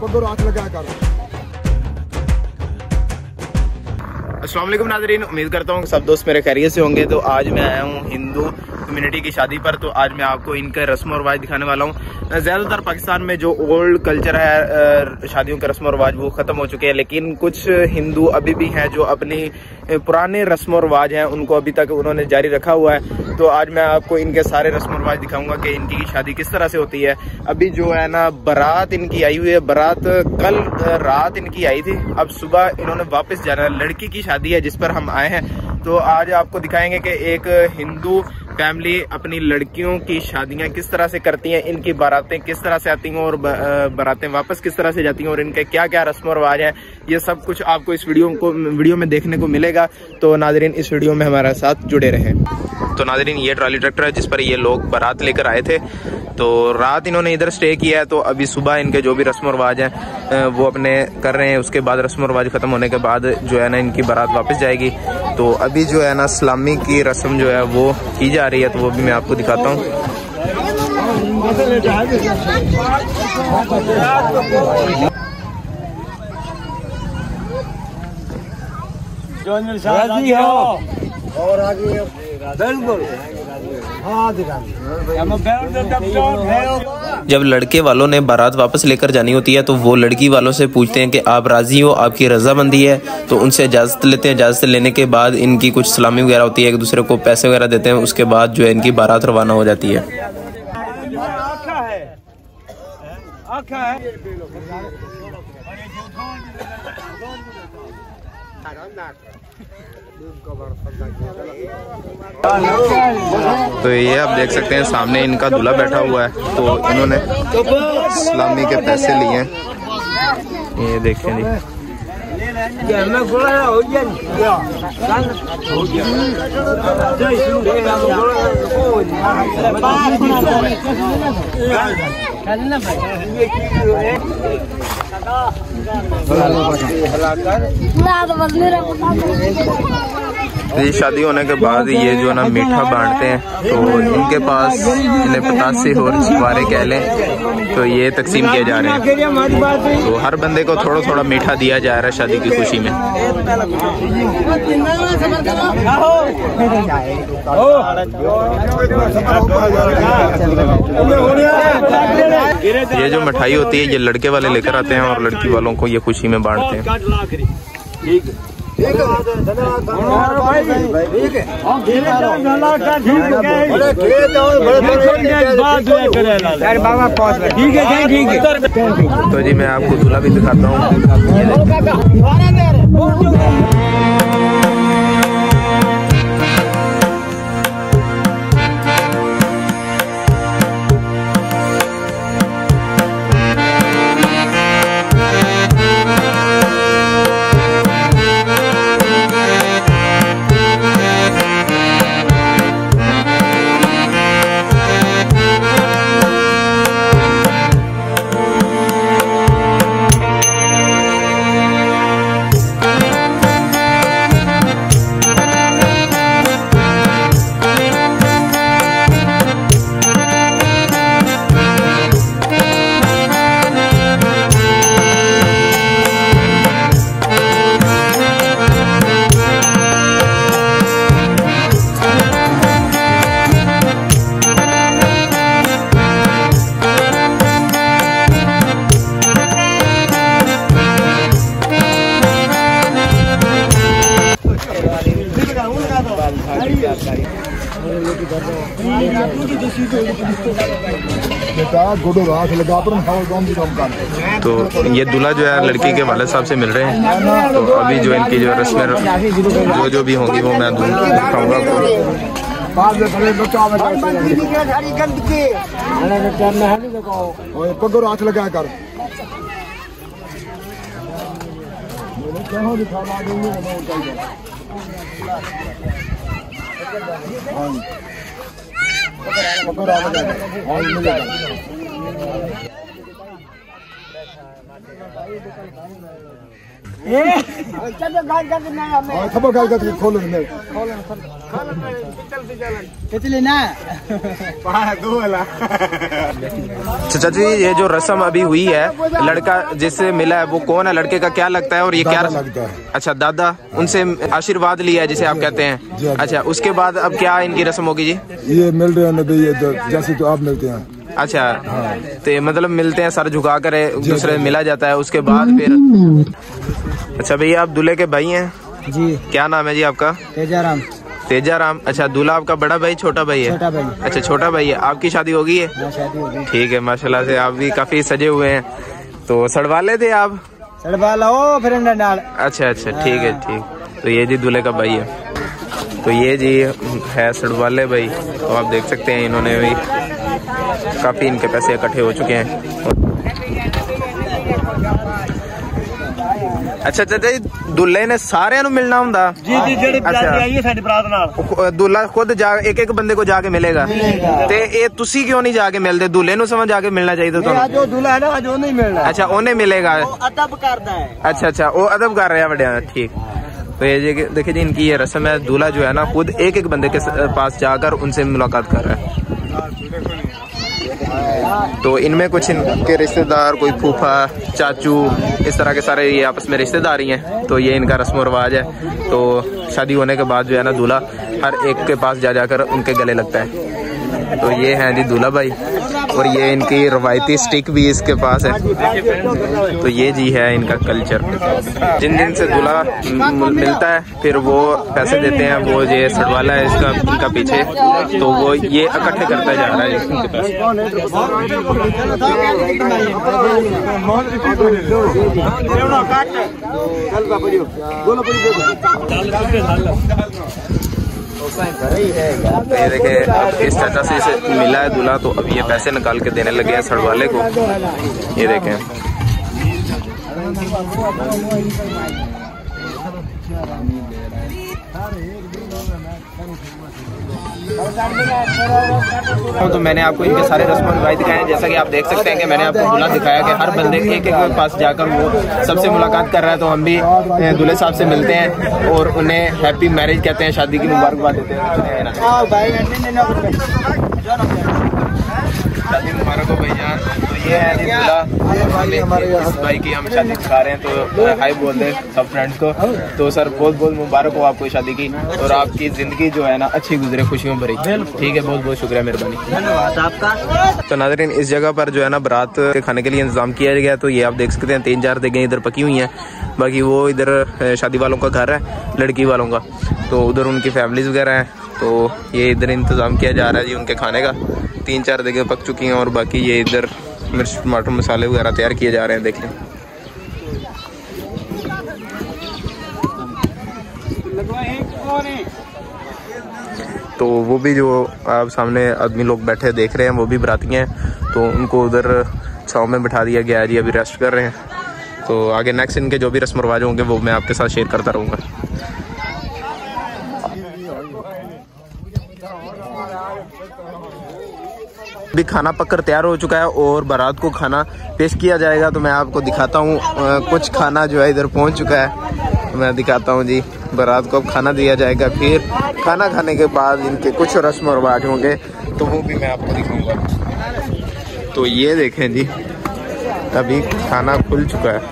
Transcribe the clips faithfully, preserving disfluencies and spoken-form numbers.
पगड़ हाथ लगा कर। अस्सलाम वालेकुम नाज़रीन, उम्मीद करता हूँ सब दोस्त मेरे खैरियत से होंगे। तो आज मैं आया हूँ हिंदू कम्युनिटी की शादी पर। तो आज मैं आपको इनका रस्म और रिवाज दिखाने वाला हूँ। ज़्यादातर पाकिस्तान में जो ओल्ड कल्चर है, शादियों के रस्म और रिवाज वो ख़त्म हो चुके हैं, लेकिन कुछ हिंदू अभी भी हैं जो अपनी पुराने रस्म और रिवाज हैं उनको अभी तक उन्होंने जारी रखा हुआ है। तो आज मैं आपको इनके सारे रस्म और रिवाज दिखाऊंगा कि इनकी शादी किस तरह से होती है। अभी जो है ना, बारात इनकी आई हुई है। बारात कल रात इनकी आई थी, अब सुबह इन्होंने वापस जाना है। लड़की की शादी है जिस पर हम आए हैं। तो आज आपको दिखाएंगे कि एक हिंदू फैमिली अपनी लड़कियों की शादियां किस तरह से करती हैं, इनकी बारातें किस तरह से आती हैं और बारातें वापस किस तरह से जाती हैं और इनके क्या क्या रस्म और रिवाज हैं। ये सब कुछ आपको इस वीडियो को वीडियो में देखने को मिलेगा। तो नाज़रीन इस वीडियो में हमारे साथ जुड़े रहें। तो नाज़रीन ये ट्रॉली ट्रैक्टर है जिस पर ये लोग बारात लेकर आए थे। तो रात इन्होंने इधर स्टे किया है। तो अभी सुबह इनके जो भी रस्म और रिवाज हैं वो अपने कर रहे हैं। उसके बाद रस्म और रिवाज खत्म होने के बाद जो है ना, इनकी बारात वापस जाएगी। तो अभी जो है ना, सलामी की रस्म जो है वो की जा रही है। तो वो भी मैं आपको दिखाता हूँ। और आगे बिल्कुल जब लड़के वालों ने बारात वापस लेकर जानी होती है तो वो लड़की वालों से पूछते हैं कि आप राजी हो, आपकी रजामंदी है। तो उनसे इजाज़त लेते हैं। इजाज़त लेने के बाद इनकी कुछ सलामी वगैरह होती है, एक दूसरे को पैसे वगैरह देते हैं। उसके बाद जो है इनकी बारात रवाना हो जाती है। तो ये आप देख सकते हैं सामने इनका दूल्हा बैठा हुआ है। तो इन्होंने सलामी के पैसे लिए हैं, ये देखें जी। तो ये शादी होने के बाद ये जो ना मीठा बांटते हैं। तो इनके पास इन्हें पतासे और छुआरे कह लें, तो ये तकसीम किए जा रहे हैं। तो हर बंदे को थोड़ा थोड़ा मीठा दिया जा रहा है शादी की खुशी में। ये जो मिठाई होती है ये लड़के वाले लेकर आते हैं और लड़की वालों को ये खुशी में बांटते हैं। तो जी मैं आपको दूल्हा भी दिखाता हूँ। तो ये दूल्हा जो है लड़की के वालिद साहब से मिल रहे हैं। तो अभी जो इनकी जो रस्में जो जो भी होंगी वो मैं दिखाऊंगा आपको। पगड़ हाथ लगा कर। खबर गाल कर खोलो ने कितने ना चाचा जी ये जो रस्म अभी हुई है, लड़का जिससे मिला है वो कौन है, लड़के का क्या लगता है और ये क्या लगता है? अच्छा दादा, उनसे आशीर्वाद लिया है जिसे आप कहते हैं। अच्छा उसके बाद अब क्या इनकी रस्म होगी जी? ये मिल रहे हैं ये जैसे तो आप मिलते हैं। अच्छा हाँ। तो मतलब मिलते हैं, सर झुका कर दूसरे मिला जाता है, उसके बाद फिर। अच्छा भैया आप दूल्हे के भाई हैं जी? क्या नाम है जी आपका? तेजाराम। तेजाराम। अच्छा दूल्हा आपका बड़ा भाई छोटा भाई है? छोटा भाई। अच्छा छोटा भाई है। आपकी शादी हो गई है? शादी हो गई। ठीक है माशाल्लाह से, आप भी काफी सजे हुए हैं। तो सड़वा ले थे आप? सड़वा लो फिर डाल। अच्छा अच्छा ठीक है ठीक। तो ये जी दूल्हे का भाई है। तो ये जी है सड़वाले भाई। तो आप देख सकते हैं इन्होंने भी काफी इनके पैसे इकट्ठे हो चुके हैं। अच्छा चाचा जी दूल्हे ने सारे मिलना होंदा? जी जी जेड़ी बराती आई है साडी बरात नाल। दूल्हा खुद जा एक एक बंदे को जाके मिलेगा? ते ये तुसी क्यों नहीं जाके मिलते? दूल्हे नु समझ जाके मिलना चाहिए था ਤੁਹਾਨੂੰ। जो दूल्हा है ना आज वो नहीं मिलना। अच्छा उन्हें मिलेगा? वो अदब करता है। अच्छा अच्छा वो अदब कर रहे हैं बड़े। ठीक। तो ये देखिए जी इनकी ये रस्म है, दूल्हा जो है ना खुद एक एक बंदे के पास जाकर उनसे मुलाकात कर रहा है। तो इनमें कुछ इनके रिश्तेदार, कोई फूफा चाचू, इस तरह के सारे ये आपस में रिश्तेदार ही हैं। तो ये इनका रस्म रिवाज है। तो शादी होने के बाद जो है ना दूल्हा हर एक के पास जा जाकर उनके गले लगता है। तो ये है जी दूल्हा भाई, और ये इनकी रवायती स्टिक भी इसके पास है। तो ये जी है इनका कल्चर। जिन दिन से दूल्हा मिलता है फिर वो पैसे देते हैं, वो ये सड़वाला है इसका इनका पीछे, तो वो ये इकट्ठे करता जा रहा है इनके पैसे। ये देखे अब इस चाचा से इसे मिला है दूल्हा, तो अब ये पैसे निकाल के देने लगे हैं सड़वाले को। ये देखें तो मैंने आपको इनके सारे रस्म रिवाज दिखाए हैं। जैसा कि आप देख सकते हैं कि मैंने आपको दूल्हा दिखाया कि हर बंदे एक एक के पास जाकर वो सबसे मुलाकात कर रहा है। तो हम भी दूल्हे साहब से मिलते हैं और उन्हें हैप्पी मैरिज कहते हैं, शादी की मुबारकबाद देते हैं। शादी मुबारक हो भाईजान। तो ये है दूल्हा, इस भाई की हम शादी दिखा रहे हैं। तो हाय बोल दें सब फ्रेंड्स को। तो सर बहुत बहुत मुबारक हो आपको शादी की, और आपकी जिंदगी जो है ना अच्छी गुजरे, खुशियों भरी। ठीक है, बहुत बहुत शुक्रिया, मेहरबानी, धन्यवाद आपका। तो नाज़रीन इस जगह पर जो है ना बारात के खाने के लिए इंतजाम किया गया। तो ये आप देख सकते हैं तीन चार जगह इधर पकी हुई हैं, बाकी वो इधर शादी वालों का घर है, लड़की वालों का। तो उधर उनकी फैमिलीज वगैरह हैं। तो ये इधर इंतज़ाम किया जा रहा है जी उनके खाने का। तीन चार जगह पक चुकी हैं और बाकी ये इधर मिर्च टमाटर मसाले वगैरह तैयार किए जा रहे हैं। देख लें तो वो भी जो आप सामने आदमी लोग बैठे देख रहे हैं वो भी बराती हैं। तो उनको उधर छाँव में बिठा दिया गया है जी, अभी रेस्ट कर रहे हैं। तो आगे नेक्स्ट इनके जो भी रस्म रिवाज होंगे वो मैं आपके साथ शेयर करता रहूँगा। भी खाना पककर तैयार हो चुका है और बारात को खाना पेश किया जाएगा। तो मैं आपको दिखाता हूँ कुछ खाना जो है इधर पहुँच चुका है। मैं दिखाता हूँ जी, बारात को अब खाना दिया जाएगा। फिर खाना खाने के बाद इनके कुछ रस्म रिवाज होंगे तो वो भी मैं आपको दिखाऊंगा। तो ये देखें जी, अभी खाना खुल चुका है।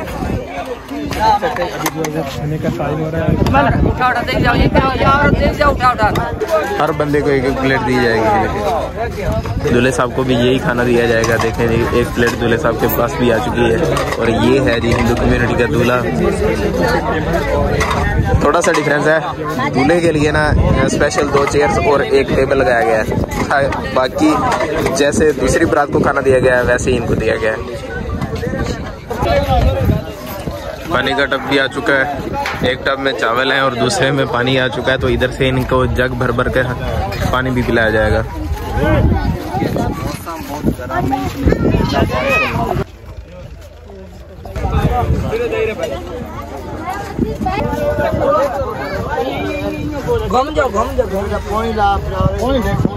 हर बंदे को एक एक प्लेट दी जाएगी। दूल्हे साहब को भी यही खाना दिया जाएगा। देखें जी, एक प्लेट दूल्हे साहब के पास भी आ चुकी है। और ये है जी हिंदू कम्युनिटी का दूल्हा। थोड़ा सा डिफरेंस है, दूल्हे के लिए ना स्पेशल दो चेयर्स और एक टेबल लगाया गया है। बाकी जैसे दूसरी बारात को खाना दिया गया है वैसे ही इनको दिया गया है। पानी का टब भी आ चुका है, एक टब में चावल है और दूसरे में पानी आ चुका है। तो इधर से इनको जग भर भर के पानी भी पिलाया जाएगा। घूम जाओ घूम जाओ घूम जाओ पानी ला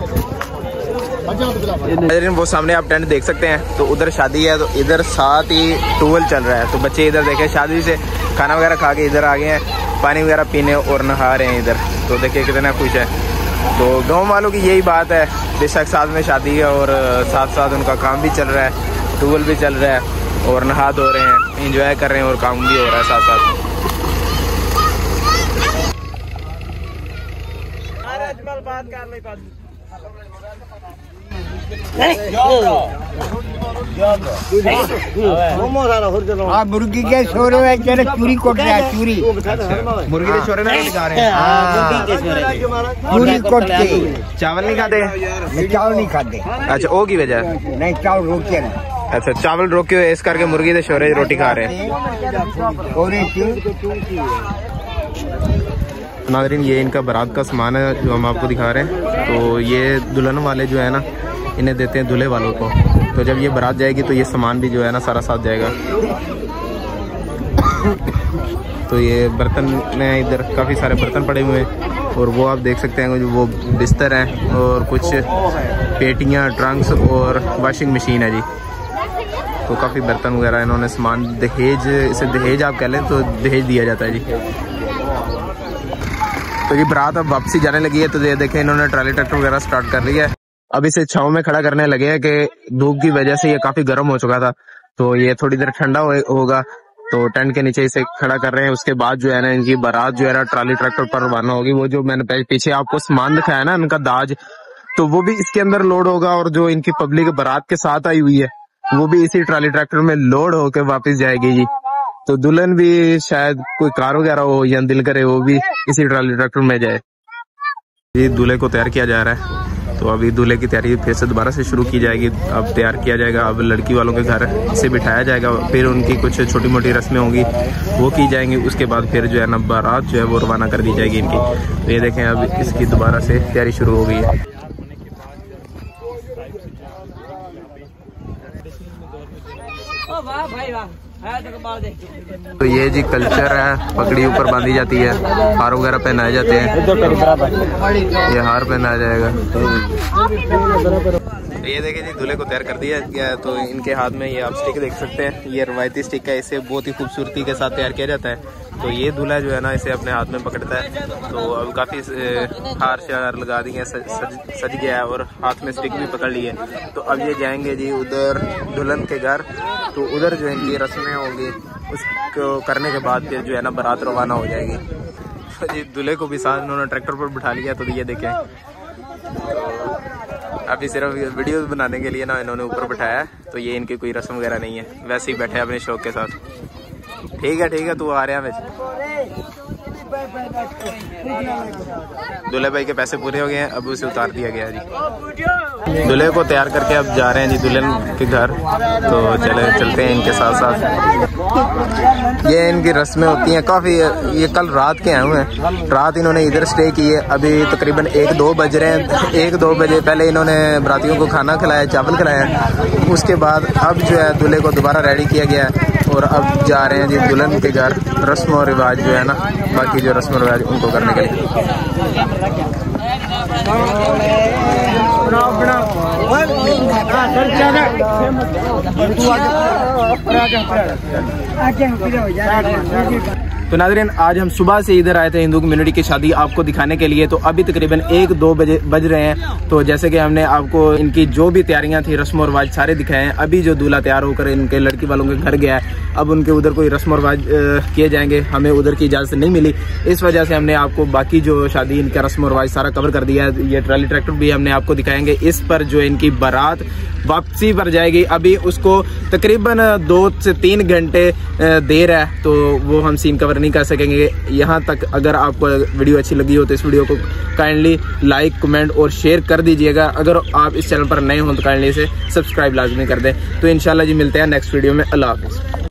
वो सामने आप टेंट देख सकते हैं। तो उधर शादी है, तो इधर साथ ही टूवेल चल रहा है। तो बच्चे इधर देखें शादी से खाना वगैरह खा के इधर आ गए हैं पानी वगैरह पीने और नहा रहे हैं इधर। तो देखिए कितना खुश है। तो गांव वालों की यही बात है, बेशक साथ में शादी है और साथ साथ उनका काम भी चल रहा है, ट्यूबवेल भी चल रहा है और नहा धो रहे हैं, इंजॉय कर रहे हैं और काम भी हो रहा है साथ साथ। बात कर ले मुर्गी के छोरे में चूरी कोट रहा है, चूरी मुर्गी के छोरे में दिखा रहे हैं, चूरी कोट के। चावल नहीं खाते? नहीं, चावल नहीं खाते। अच्छा, वो की वजह? नहीं, चावल रोके ना। अच्छा, चावल रोके हुए इस करके मुर्गी के छोरे रोटी खा रहे हैं। नाज़रीन, ये इनका बारात का सामान है जो हम आपको दिखा रहे हैं। तो ये दुल्हन वाले जो है ना, इन्हें देते हैं दूल्हे वालों को। तो जब ये बारात जाएगी तो ये सामान भी जो है ना सारा साथ जाएगा। तो ये बर्तन में इधर काफ़ी सारे बर्तन पड़े हुए हैं और वो आप देख सकते हैं, वो बिस्तर हैं और कुछ पेटियां, ट्रंक्स और वॉशिंग मशीन है जी। तो काफ़ी बर्तन वगैरह इन्होंने सामान, दहेज, इसे दहेज आप कह लें तो दहेज दिया जाता है जी। तो ये बारात अब वापसी जाने लगी है। तो ये देखें, इन्होंने ट्राली ट्रैक्टर वगैरह स्टार्ट कर लिया है। अब इसे छांव में खड़ा करने लगे हैं कि धूप की वजह से ये काफी गर्म हो चुका था, तो ये थोड़ी देर ठंडा होगा। तो टेंट के नीचे इसे खड़ा कर रहे हैं। उसके बाद जो है ना इनकी बारात जो है ना ट्राली ट्रैक्टर पर रवाना होगी। वो जो मैंने पीछे आपको सामान दिखाया ना, इनका दाज, तो वो भी इसके अंदर लोड होगा और जो इनकी पब्लिक बारात के साथ आई हुई है वो भी इसी ट्राली ट्रैक्टर में लोड होकर वापस जाएगी जी। तो दुल्हन भी शायद कोई कार वगैरह हो या दिल करे वो भी इसी ट्राली ट्रैक्टर में जाए। ये दूल्हे को तैयार किया जा रहा है। तो अभी दूल्हे की तैयारी फिर से दोबारा से शुरू की जाएगी। अब तैयार किया जाएगा, अब लड़की वालों के घर से बिठाया जाएगा, फिर उनकी कुछ छोटी मोटी रस्में होंगी वो की जाएंगी। उसके बाद फिर जो है ना बारात जो है वो रवाना कर दी जाएगी इनकी। तो ये देखें, अब इसकी दोबारा से तैयारी शुरू हो गई है। तो ये जी कल्चर है, पगड़ी ऊपर बांधी जाती है, हार वगैरह पहनाए जाते हैं। ये हार पहनाया जाएगा। तो ये देखिए जी, दूल्हे को तैयार कर दिया गया। तो इनके हाथ में ये आप स्टिक देख सकते हैं, ये रवायती स्टिक है, इसे बहुत ही खूबसूरती के साथ तैयार किया जाता है। तो ये दूल्हा जो है ना इसे अपने हाथ में पकड़ता है। तो अब काफी हार शार लगा दिए, सज, सज, सज गया है और हाथ में स्टिक भी पकड़ ली है। तो अब ये जाएंगे जी उधर दुल्हन के घर। तो उधर जो इनकी रस्में होंगी उसको करने के बाद फिर जो है ना बारात रवाना हो जाएगी। तो जी दूल्हे को भी साथ इन्होंने ट्रैक्टर पर बिठा लिया। तो ये देखें, अभी सिर्फ वीडियो बनाने के लिए ना इन्होंने ऊपर बिठाया। तो ये इनकी कोई रस्म वगैरह नहीं है, वैसे ही बैठे अपने शौक के साथ। ठीक है ठीक है, तू आ रहा है। दूल्हे भाई के पैसे पूरे हो गए हैं, अब उसे उतार दिया गया है जी। दूल्हे को तैयार करके अब जा रहे हैं जी दुल्हन के घर। तो चले चलते हैं इनके साथ साथ। ये इनकी रस्में होती हैं काफ़ी। ये कल रात के आए हुए हैं, रात इन्होंने इधर स्टे की है। अभी तकरीबन एक दो बज रहे हैं। एक दो बजे पहले इन्होंने बरातियों को खाना खिलाया, चावल खिलाया। उसके बाद अब जो है दूल्हे को दोबारा रेडी किया गया है और अब जा रहे हैं जी दुल्हन के घर। रस्म और रिवाज जो है ना, बाकी जो रस्म और रिवाज उनको करने के लिए। तो नाज़रीन, आज हम सुबह से इधर आए थे हिंदू कम्युनिटी की शादी आपको दिखाने के लिए। तो अभी तकरीबन एक दो बजे बज रहे हैं। तो जैसे कि हमने आपको इनकी जो भी तैयारियां थी, रस्म और रिवाज सारे दिखाए हैं। अभी जो दूल्हा तैयार होकर इनके लड़की वालों के घर गया है, अब उनके उधर कोई रस्म और रिवाज किए जाएंगे। हमें उधर की इजाज़त नहीं मिली, इस वजह से हमने आपको बाकी जो शादी इनका रस्म और रिवाज सारा कवर कर दिया है। ये ट्राली ट्रैक्टर भी हमने आपको दिखाएंगे। इस पर जो इनकी बारात वापसी पर जाएगी, अभी उसको तकरीबन दो से तीन घंटे देर है, तो वो हम सीन कवर नहीं कर सकेंगे। यहाँ तक अगर आपको वीडियो अच्छी लगी हो तो इस वीडियो को काइंडली लाइक, कमेंट और शेयर कर दीजिएगा। अगर आप इस चैनल पर नए हो तो काइंडली इसे सब्सक्राइब लाजमी कर दें। तो इंशाल्लाह जी मिलते हैं नेक्स्ट वीडियो में। अल्लाह हाफ़िज़।